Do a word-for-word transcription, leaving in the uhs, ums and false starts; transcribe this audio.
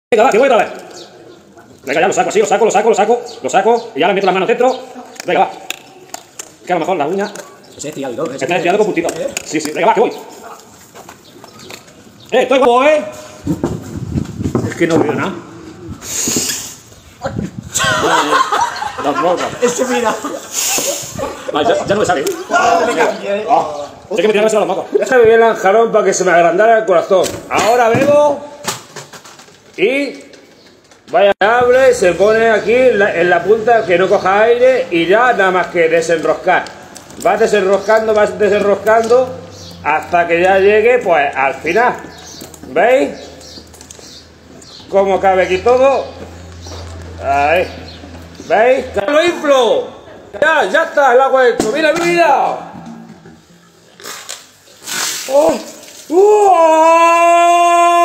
Venga, va, que voy otra vez. Venga, ya lo saco así, lo saco, lo saco, lo saco, lo saco. Y ya le meto las manos dentro. Venga, va. Que a lo mejor la uña. Se ha estirado y todo. Se está estirando con puntito. Sí, sí, venga, va, que voy. Eh, estoy guapo, eh. Es que no veo nada. Las morras. Ese mira. Ah, ya, ya no me sale. Ah, Sé que me tiraba eso a los mocos. Déjame bien el anjarón para que se me agrandara el corazón. Ahora bebo. Y. Vaya, abre, se pone aquí en la, en la punta que no coja aire y ya nada más que desenroscar. Vas desenroscando, vas desenroscando hasta que ya llegue pues al final. ¿Veis? Cómo cabe aquí todo. Ahí. ¿Veis? ¡Lo inflo! Ya, ya está el agua dentro. ¡Mira, mira! ¡Oh! ¡Oh!